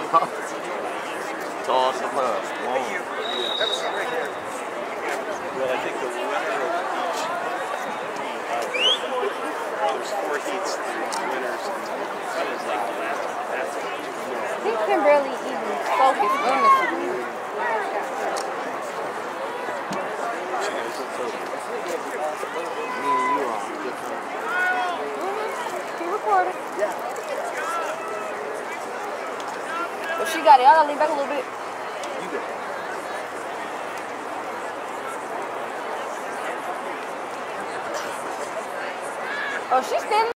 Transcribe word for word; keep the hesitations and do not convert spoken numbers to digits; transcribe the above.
Toss them up. Well, I think the winner of each heat, there's four heats, there's winners, and that is like last. That's He can barely even focus, honestly. Me and you are on good time. Mm-hmm. He recorded. Yeah. But she got it. I gotta lean back a little bit. You got it. Oh, she's standing.